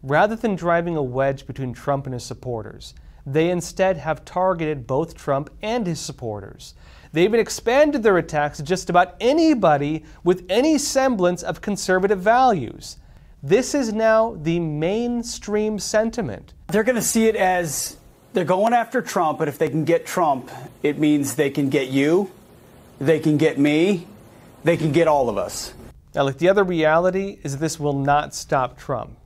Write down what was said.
Rather than driving a wedge between Trump and his supporters, they instead have targeted both Trump and his supporters. They even expanded their attacks to just about anybody with any semblance of conservative values. This is now the mainstream sentiment. They're going to see it as they're going after Trump, but if they can get Trump, it means they can get you, they can get me, they can get all of us. Now, look, the other reality is this will not stop Trump.